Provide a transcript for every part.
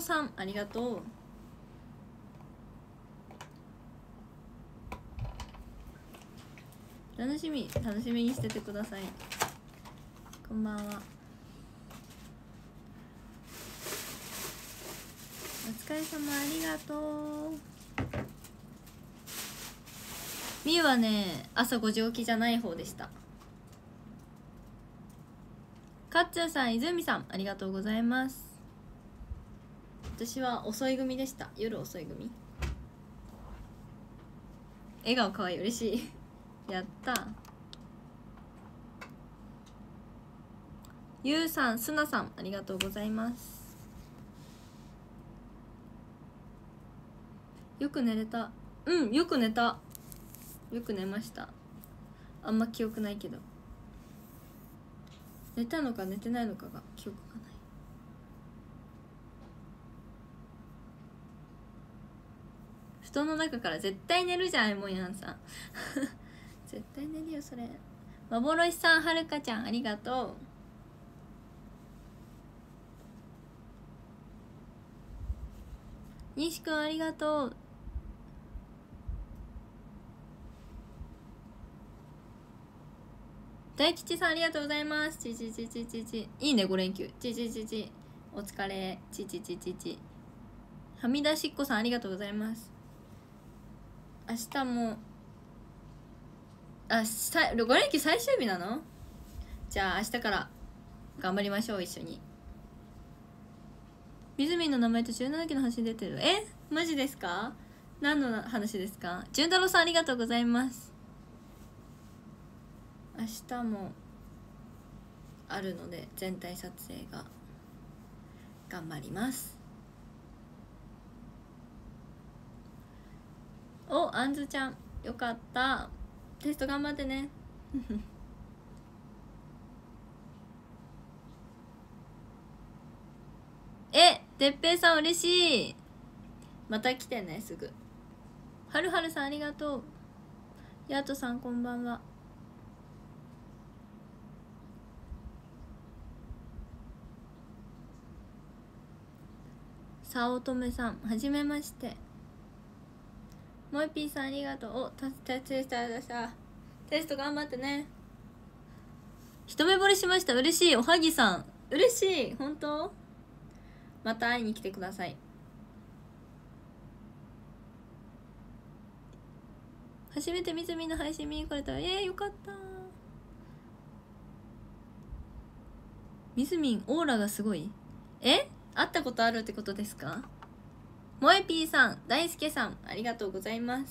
さんありがとう。楽しみにしててください。こんばんは。お疲れ様、ありがとう。みゆはね、朝5時起きじゃない方でした。かっつーさん、泉さんありがとうございます。私は遅い組でした。夜遅い組。笑顔かわいい、嬉しい。やったゆうさん、すなさんありがとうございます。よく寝れた。うん、よく寝た。よく寝ました。あんま記憶ないけど、寝たのか寝てないのかが記憶がない。布団の中から絶対寝るじゃん、もやんさん。絶対寝るよそれ。幻さん、はるかちゃんありがとう。西くんありがとう。大吉さんありがとうございます。ちちちちちち。いいね5連休。ちちちち。お疲れ。ちちちちち。はみ出しっこさんありがとうございます。明日も5連休最終日なの？じゃあ明日から頑張りましょう、一緒に。みずみんの名前と17期の話出てる。マジですか？何の話ですか？純太郎さんありがとうございます。明日もあるので全体撮影が頑張ります。お、あんずちゃんよかった。テスト頑張ってね。てっぺいさん嬉しい。また来てね、すぐ。はるはるさんありがとう。やっとさんこんばんは。さおとめさんはじめまして。もえぴーさんありがとう。お、テスト頑張ってね。一目惚れしました。嬉しい。おはぎさん嬉しい。本当？また会いに来てください。初めてみずみの配信見に来れた。よかった。みずみんオーラがすごい。会ったことあるってことですか？もえぴーさん、大輔さんありがとうございます。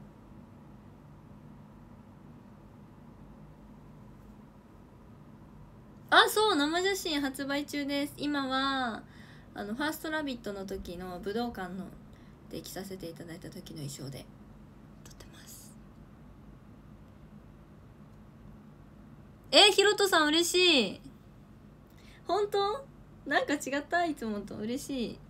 そう、生写真発売中です。今はファーストラビットの時の武道館ので着させていただいた時の衣装で撮ってます。ひろとさん嬉しい。本当？なんか違った？いつもと嬉しい。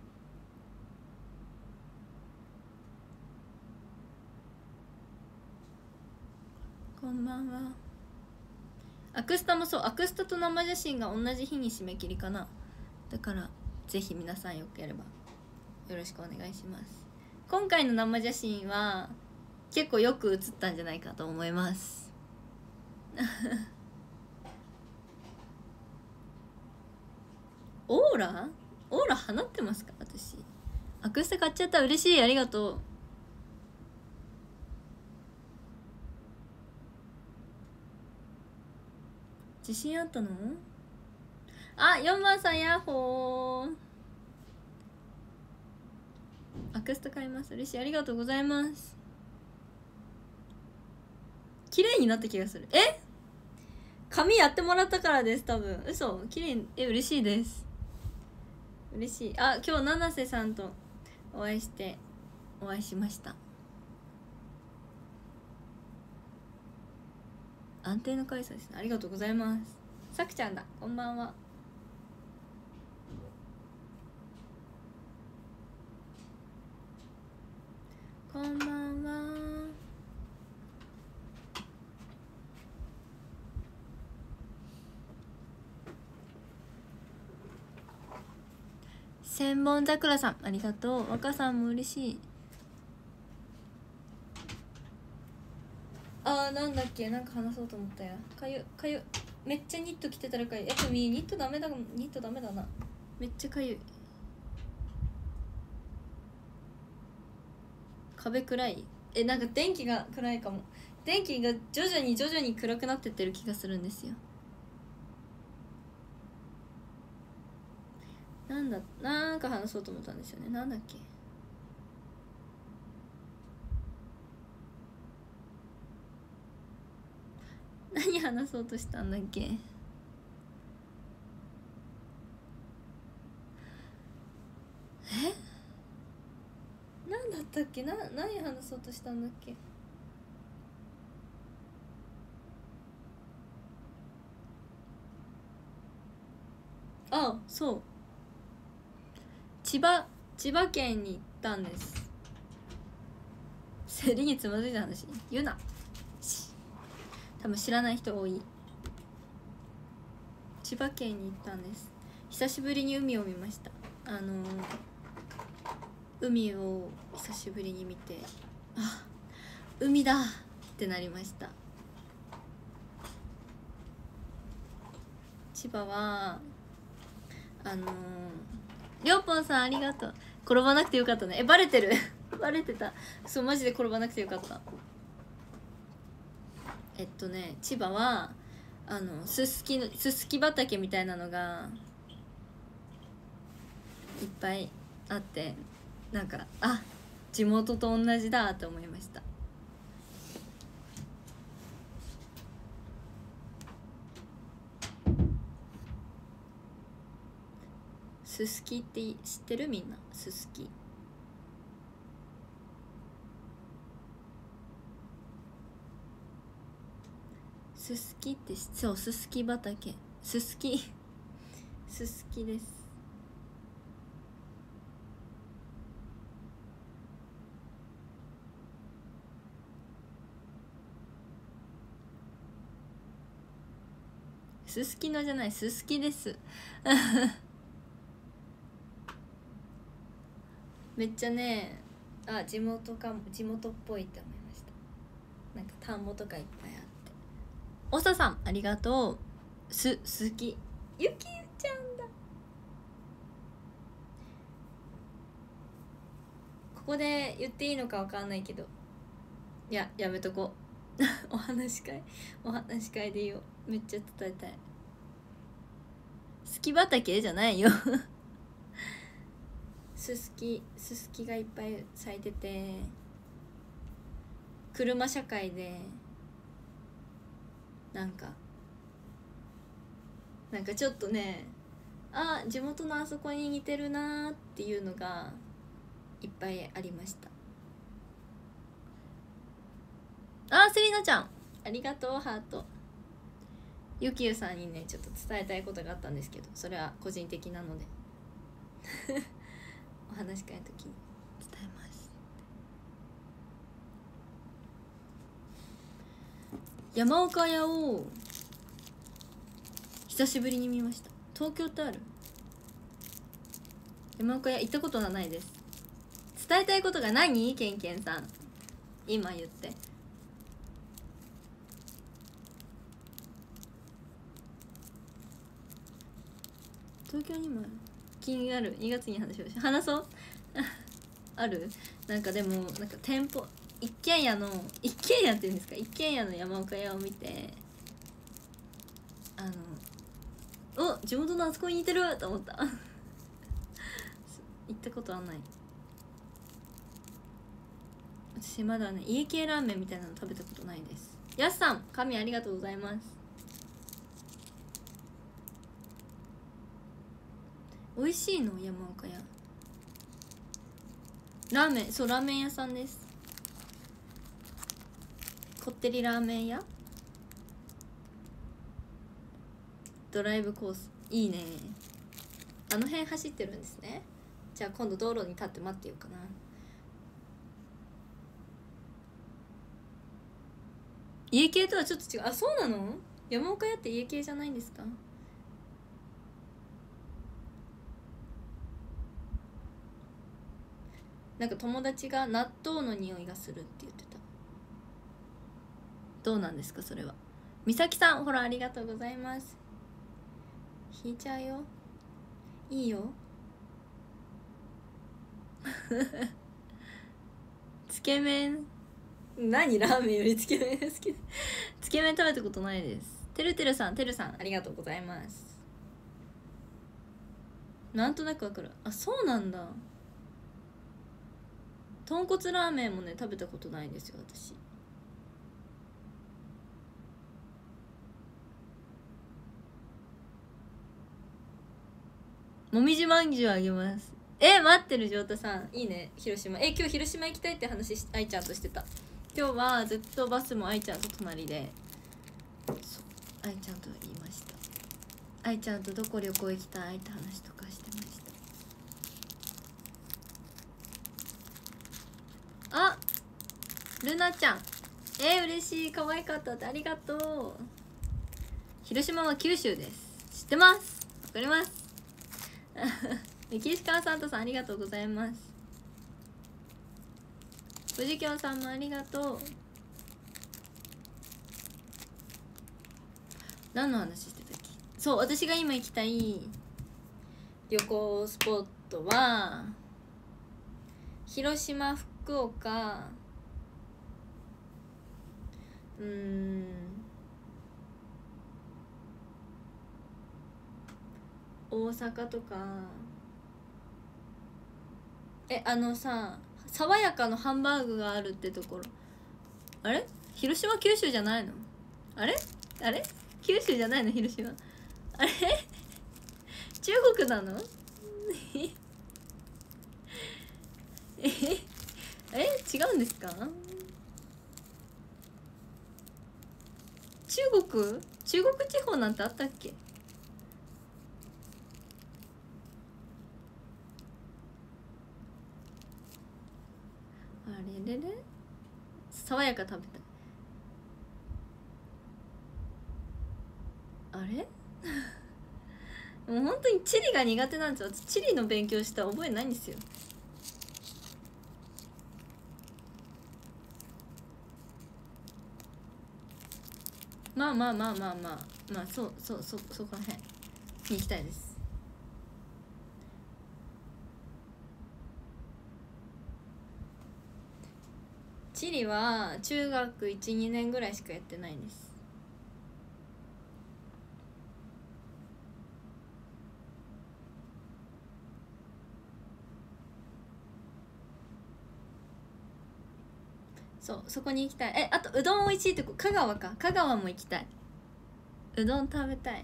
こんばんは。アクスタもそう、アクスタと生写真が同じ日に締め切りかな。だからぜひ皆さんよければよろしくお願いします。今回の生写真は結構よく写ったんじゃないかと思います。オーラ放ってますか？私アクスタ買っちゃった。嬉しい、ありがとう。自信あったの？4番さんヤッホー。アクスタ買います。嬉しい、ありがとうございます。綺麗になった気がする。髪やってもらったからです、多分。嘘？綺麗に。嬉しいです。嬉しい。今日七瀬さんとお会いしました。安定の開催ですね。ありがとうございます。さくちゃんだ、こんばんは。こんばんは。 千本桜さんありがとう。若さんも嬉しい。なんだっけ、なんか話そうと思ったよ。かゆめっちゃニット着てたらかゆい。やっぱニットダメだな。めっちゃかゆい。壁暗い。なんか電気が暗いかも。電気が徐々に暗くなってってる気がするんですよ。なんか話そうと思ったんですよね。なんだっけ。何話そうとしたんだっけ。なんだったっけ。何話そうとしたんだっけ。そう千葉県に行ったんです。競りにつまずいた話言うな。多分知らない人多い。千葉県に行ったんです。久しぶりに海を見ました。海を久しぶりに見て、海だってなりました。千葉はりょうぽんさんありがとう。転ばなくてよかったね。バレてるバレてた。そう、マジで転ばなくてよかった。千葉はススキ畑みたいなのがいっぱいあって、なんか地元と同じだと思いました。ススキって知ってる？みんなススキ。ススキってそう、ススキ畑、ススキです。ススキのじゃない、ススキですめっちゃね、地元っぽいって思いました。なんか田んぼとかいっぱいあって。おささんありがとう。すきゆきゆちゃんだ。ここで言っていいのかわかんないけど、いややめとこうお話し会でいいよ。めっちゃ伝えたい。すき畑じゃないよすすきがいっぱい咲いてて、車社会でなんかちょっとね、地元のあそこに似てるなーっていうのがいっぱいありました。セリナちゃんありがとう。ハート。ゆきゆさんにねちょっと伝えたいことがあったんですけど、それは個人的なのでお話し会の時に伝えます。山岡屋を久しぶりに見ました。東京ってある？山岡屋行ったことはないです。伝えたいことが何？ケンケンさん今言って。東京にもある。気になる。2月に話そうある？なんかでも店舗一軒家っていうんですか、一軒家の山岡屋を見て地元のあそこに似てると思った行ったことはない。私まだね家系ラーメンみたいなの食べたことないです。やすさん神ありがとうございます。美味しいの？山岡屋ラーメン。そう、ラーメン屋さんです。こってりラーメン屋。ドライブコースいいね。あの辺走ってるんですね。じゃあ今度道路に立って待ってようかな。家系とはちょっと違う。そうなの？山岡屋って家系じゃないんですか？ なんか友達が納豆の匂いがするって言ってた。どうなんですかそれは。みさきさん、ほらありがとうございます。引いちゃうよ。いいよ。つけ麺、何ラーメンよりつけ麺が好き。つけ麺食べたことないです。てるてるさん、てるさんありがとうございます。なんとなくわかる。あ、そうなんだ。豚骨ラーメンもね食べたことないんですよ私。もみじまんじゅうあげます。待ってるジョータさんいいね。広島今日広島行きたいって話愛ちゃんとしてた。今日はずっとバスも愛ちゃんと隣で、愛ちゃんと言いました。愛ちゃんとどこ旅行行きたいって話とかしてました。あ、ルナちゃん嬉しい。可愛かったってありがとう。広島は九州です。知ってます。わかります。メキシカンサンタさんありがとうございます。藤京さんもありがとう。何の話してたっけ。そう、私が今行きたい旅行スポットは広島、福岡、大阪とか。さ、爽やかのハンバーグがあるってところ。あれ広島九州じゃないの。あれ九州じゃないの広島。あれ中国なの。違うんですか。中国地方なんてあったっけ。あれれれ爽やか食べたい。あれもう本当に地理が苦手なんですよ。私地理の勉強した覚えないんですよ。まあそこら辺に行きたいです。地理は中学 1,2 年ぐらいしかやってないんです。そこに行きたい。あとうどん美味しいとこ香川か。香川も行きたい。うどん食べたい。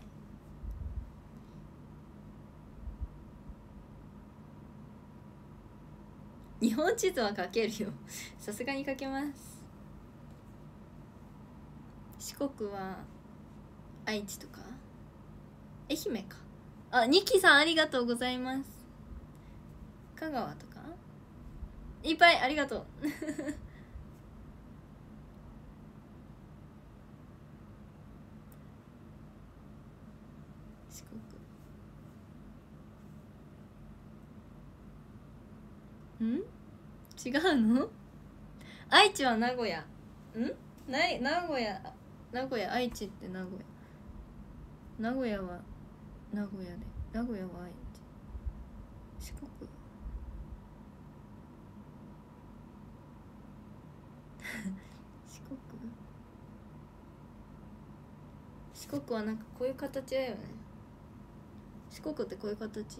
日本地図は書けるよ。さすがに書けます。四国は愛知とか愛媛か。ニキさんありがとうございます。香川とかいっぱいありがとう。四国違うの。愛知は名古屋ない名古屋愛知って名古屋。名古屋は名古屋で名古屋は愛知。四国はなんかこういう形だよね。四国ってこういう形。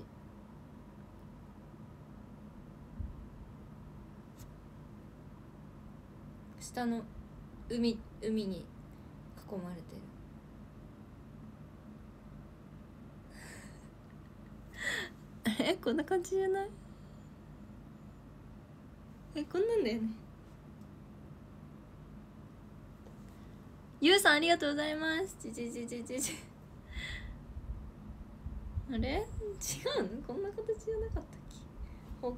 下の海に囲まれてる。こんな感じじゃない。こんなんだよね。ゆうさんありがとうございます。あれ違うの。こんな形じゃなかったっけ。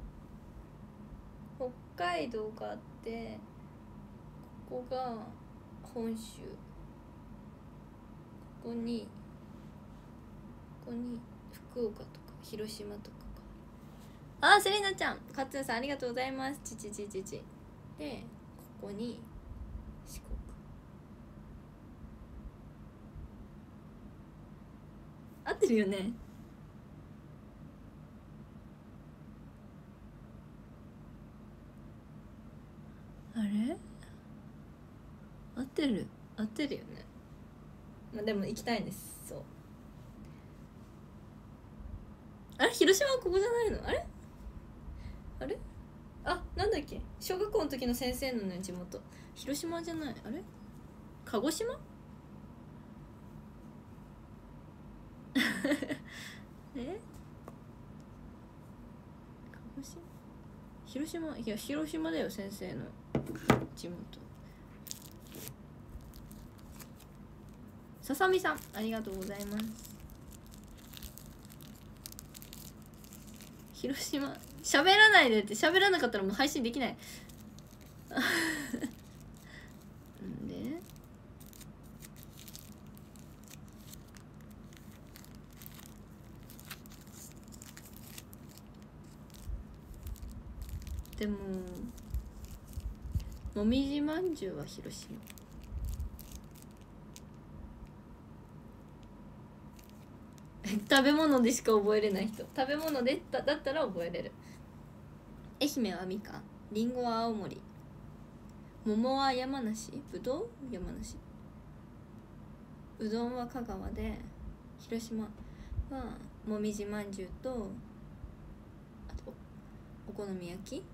北海道があってここが本州。ここに福岡とか広島とかあ、セリナちゃん、カツンさんありがとうございます。でここに四国、合ってるよね。あれ合ってるよね。まあでも行きたいです。そう、あれ広島はここじゃないの？あれあ、なんだっけ、小学校の時の先生のね地元広島じゃない？あれ鹿児島え、鹿児島、広島、いや広島だよ、先生の地元。ささみさんありがとうございます。広島喋らないでって、喋らなかったらもう配信できないんででももみじまんじゅうは広島。食べ物でしか覚えれない人、食べ物でだったら覚えれる。愛媛はみかん、りんごは青森、桃は山梨、ぶどう山梨、うどんは香川で、広島はもみじまんじゅうと、あとお好み焼き。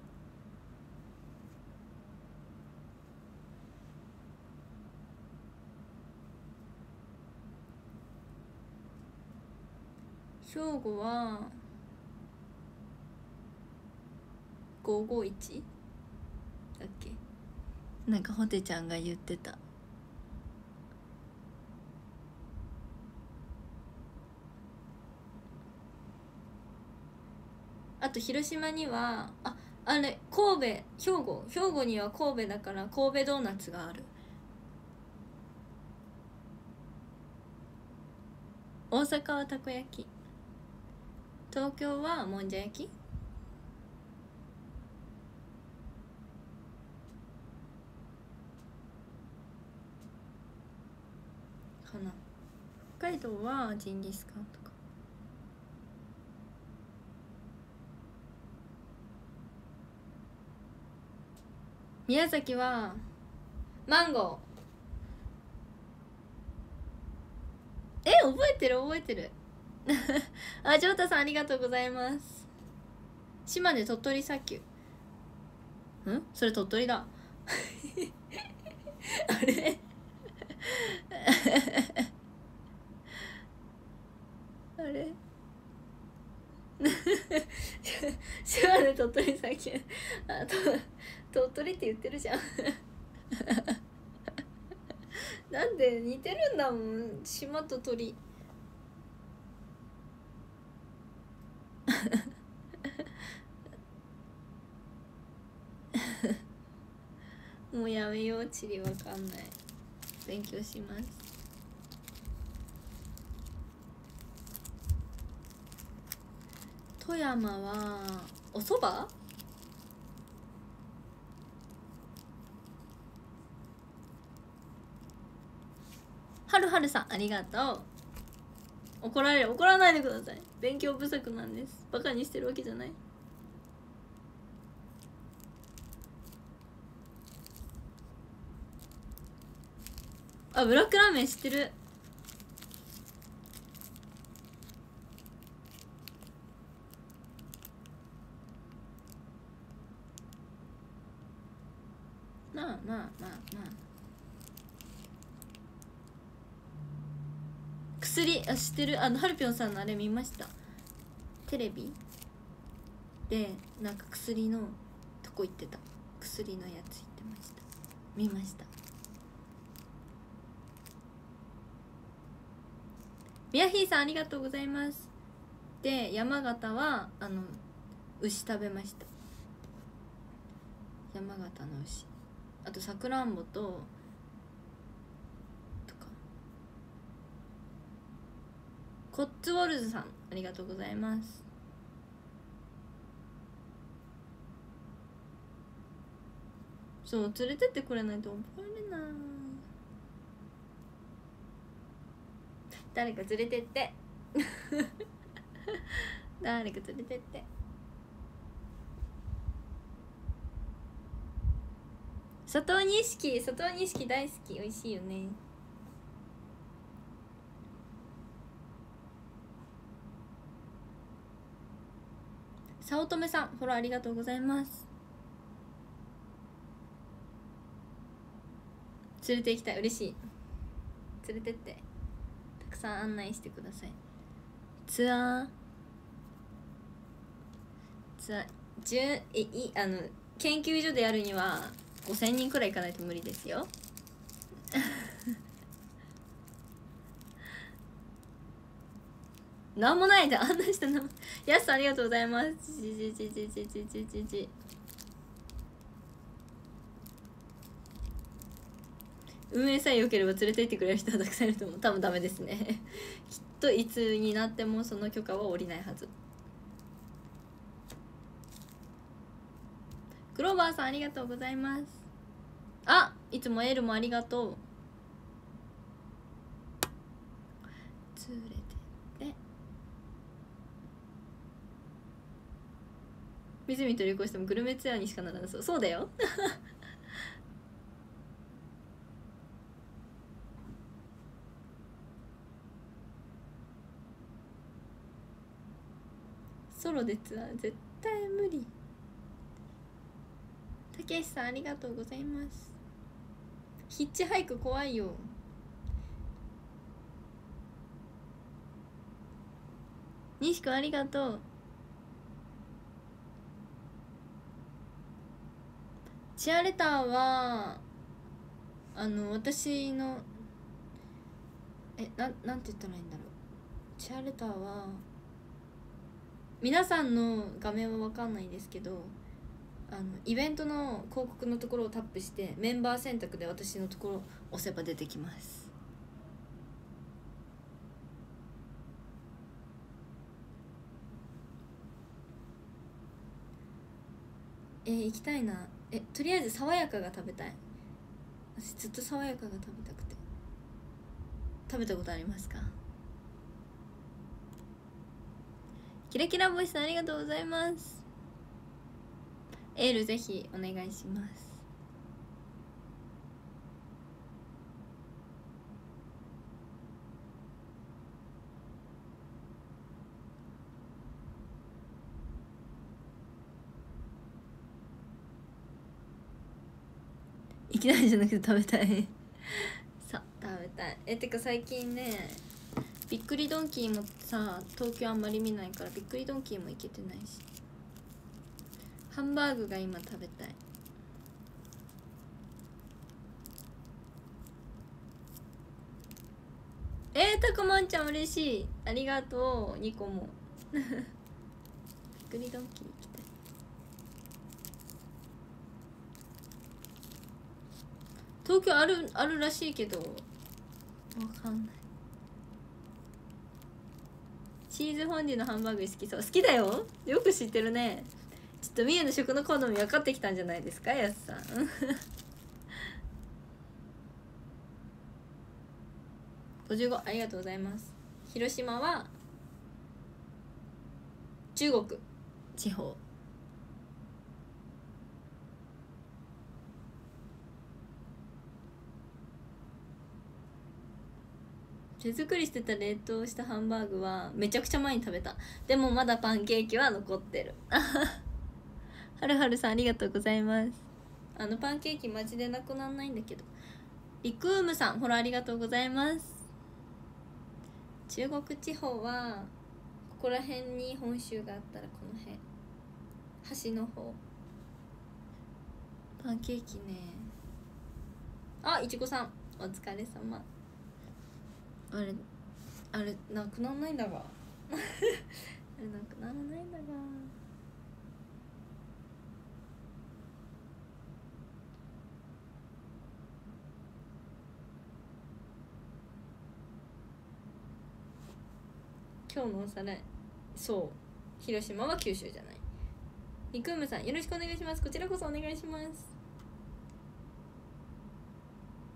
兵庫は551だっけ、なんかホテちゃんが言ってた。あと広島にはあれ神戸、兵庫には神戸だから神戸ドーナツがある。大阪はたこ焼き、東京はもんじゃ焼きかな。北海道はジンギスカンとか。宮崎はマンゴー。覚えてるあ、ジョータさんありがとうございます。島根鳥取砂丘、それ鳥取だあれあれ島根鳥取砂丘、鳥取って言ってるじゃんなんで似てるんだもん、島と鳥もうやめよう、地理わかんない。勉強します。富山はお蕎麦。はるはるさんありがとう。怒らないでください。勉強不足なんです。バカにしてるわけじゃない。あ、ブラックラーメン知ってる。まあ薬、知ってる。はるぴょんさんのあれ見ました。テレビでなんか薬のとこ行ってた。薬のやつ行ってました。見ました。みやひーさんありがとうございます。で山形は牛食べました。山形の牛、あとさくらんぼとか。コッツウォルズさんありがとうございます。 そう連れてってくれないと覚えれない。誰か連れてって誰か連れてって。佐藤錦大好き、美味しいよね。早乙女さんフォローありがとうございます。連れて行きたい、嬉しい。連れてってたくさん案内してください。ツアー研究所でやるには5000人くらい行かないと無理ですよなんもないで案内したの。やすさんありがとうございます。運営さえ良ければ連れて行ってくれる人はたくさんいると思う。多分ダメですねきっといつになってもその許可は下りないはず。クローバーさんありがとうございます。あ、いつもエールもありがとう。連れてって湖と旅行してもグルメツアーにしかならなそう。そうだよソロでツアー絶対無理。たけしさんありがとうございます。ヒッチハイク怖いよ。西くんありがとう。チアレターは私のなんて言ったらいいんだろう。チアレターは皆さんの画面は分かんないんですけど、イベントの広告のところをタップしてメンバー選択で私のところを押せば出てきます。行きたいな。とりあえず爽やかが食べたい。私ずっと爽やかが食べたくて。食べたことありますか？キラキラボイスありがとうございます。エールぜひお願いします。いきなりじゃなくて食べたいさ、食べたい。てか最近ね、びっくりドンキーもさ、東京あんまり見ないからびっくりドンキーも行けてないし、ハンバーグが今食べたい。たくまんちゃん嬉しい、ありがとう。2個もびっくりドンキー行きたい。東京あるらしいけどわかんない。チーズフォンデュのハンバーグ好きそう。好きだよ、よく知ってるね。ちょっとみゆの食の好み分かってきたんじゃないですか、やすさん55ありがとうございます。広島は中国地方。手作りしてた冷凍したハンバーグはめちゃくちゃ前に食べた。でもまだパンケーキは残ってるはるはるさんありがとうございます。パンケーキマジでなくなんないんだけど。リクームさんフォローありがとうございます。中国地方はここら辺に本州があったらこの辺端の方。パンケーキね。いちごさんお疲れ様。あれなくならないんだがあれなくならないんだが。今日のおさらい、そう広島は九州じゃない。リクームさんよろしくお願いします。こちらこそお願いします。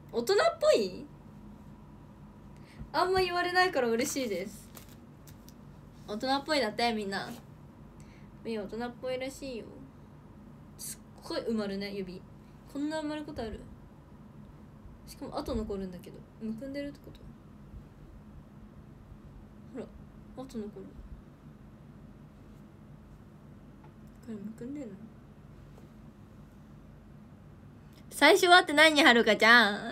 大人っぽい？あんま言われないから嬉しいです。大人っぽいだって。みんな大人っぽいらしいよ。すっごい埋まるね、指。こんな埋まることある？しかも後残るんだけど、むくんでるってこと？ほら、後残る。これむくんでんの？最初はって何？はるかちゃん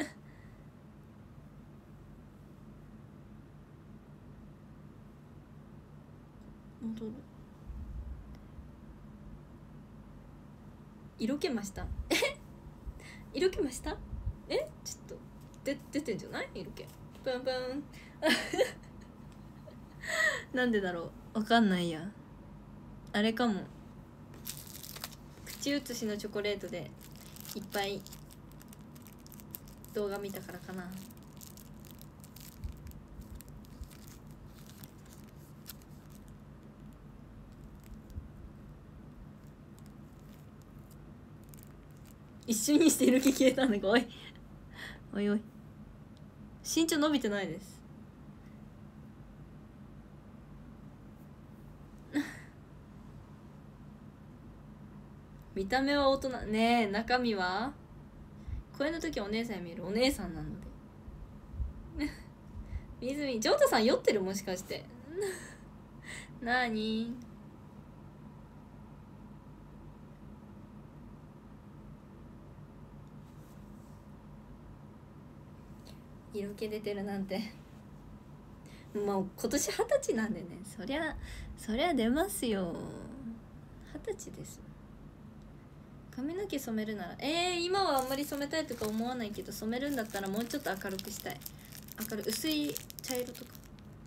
戻る。色気ました色気ました？ちょっと出てんじゃない？色気プンプンなんでだろう、わかんないや。あれかも、口写しのチョコレートでいっぱい動画見たからかな。一瞬にして色気消えたんだか。おいおいおい、身長伸びてないです見た目は大人ねえ、中身は声の時はお姉さんに見える。お姉さんなのでみずみ、ジョータさん酔ってる？もしかしてなーに？色気出てるなんてもう今年20歳なんでね、そりゃ出ますよ。20歳です。髪の毛染めるなら今はあんまり染めたいとか思わないけど、染めるんだったらもうちょっと明るくしたい。明るい薄い茶色とか。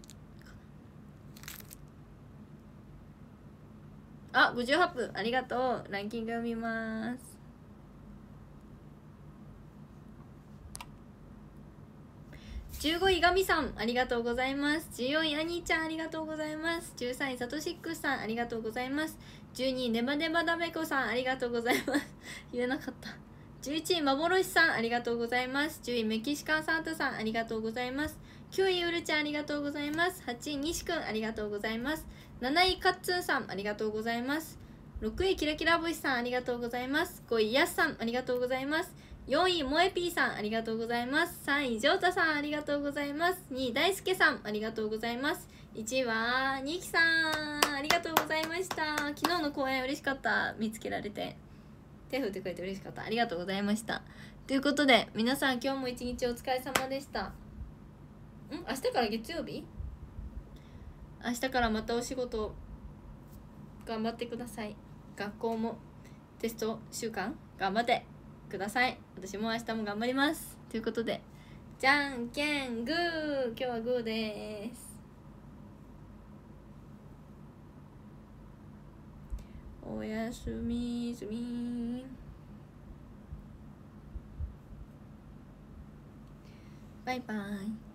あ、58分ありがとう。ランキング読みます。15位ガミさんありがとうございます。14位アニーちゃんありがとうございます。13位サトシックスさんありがとうございます。12位ネバネバダメコさんありがとうございます言えなかった。11位幻さんありがとうございます。10位メキシカンサンタさんありがとうございます。9位ウルちゃんありがとうございます。8位西くんありがとうございます。7位カッツンさんありがとうございます。6位キラキラ星さんありがとうございます。5位ヤスさんありがとうございます。4位もえぴーさんありがとうございます。3位ジョータさんありがとうございます。2位大輔さんありがとうございます。1位はニキさんありがとうございました。昨日の公演嬉しかった。見つけられて手振ってくれて嬉しかった。ありがとうございました。ということで皆さん今日も一日お疲れ様でした。明日から月曜日？明日からまたお仕事頑張ってください。学校もテスト週間頑張ってください。私も明日も頑張ります。ということでじゃんけんグー。今日はグーです。おやすみずみ。バイバイ。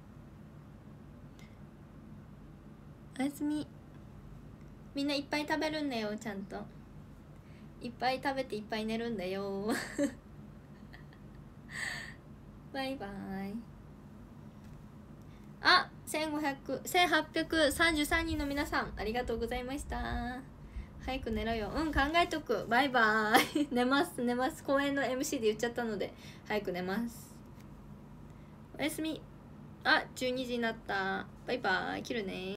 おやすみ。みんないっぱい食べるんだよ。ちゃんといっぱい食べていっぱい寝るんだよバイバイ。あ、1833人の皆さんありがとうございました。早く寝ろよ。考えとく。バイバイ寝ます。公演の MC で言っちゃったので早く寝ます。おやすみ。12時になった。バイバイ。切るね。